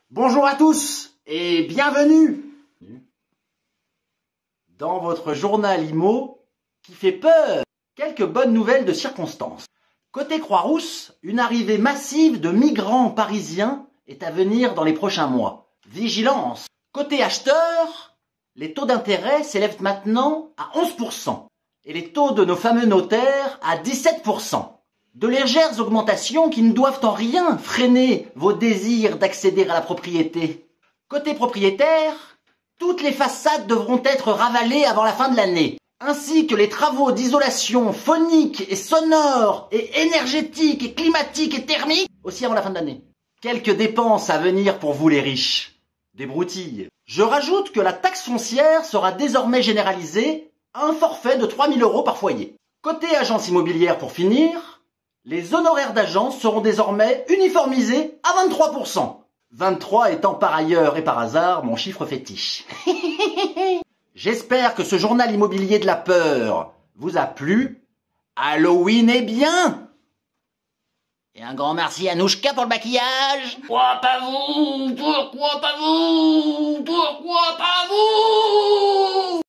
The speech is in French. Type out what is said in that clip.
Bonjour à tous et bienvenue dans votre journal IMO qui fait peur. Quelques bonnes nouvelles de circonstance. Côté Croix-Rousse, une arrivée massive de migrants parisiens est à venir dans les prochains mois. Vigilance. Côté acheteurs, les taux d'intérêt s'élèvent maintenant à 11% et les taux de nos fameux notaires à 17%. De légères augmentations qui ne doivent en rien freiner vos désirs d'accéder à la propriété. Côté propriétaire, toutes les façades devront être ravalées avant la fin de l'année, ainsi que les travaux d'isolation phonique et sonore et énergétique et climatique et thermique aussi avant la fin de l'année. Quelques dépenses à venir pour vous les riches. Des broutilles. Je rajoute que la taxe foncière sera désormais généralisée à un forfait de 3 000 € par foyer. Côté agence immobilière pour finir, les honoraires d'agence seront désormais uniformisés à 23%. 23 étant par ailleurs et par hasard mon chiffre fétiche. J'espère que ce journal immobilier de la peur vous a plu. Halloween est bien. Et un grand merci à Nouchka pour le maquillage. Pourquoi pas vous? Pourquoi pas vous? Pourquoi pas vous?